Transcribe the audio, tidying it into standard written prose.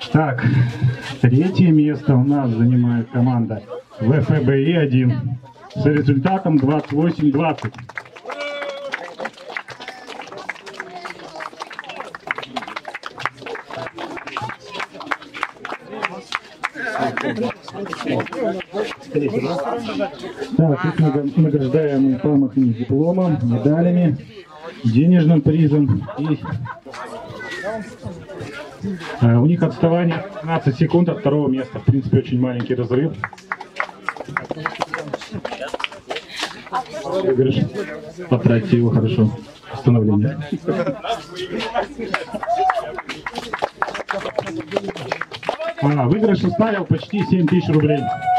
Так, третье место у нас занимает команда ВФБИ-1 с результатом 28-20. Так, их награждаем памятными дипломом, медалями, денежным призом. И у них отставание 15 секунд от второго места. В принципе, очень маленький разрыв. Потратьте его хорошо. Становление. Выигрыш составил почти 7000 рублей.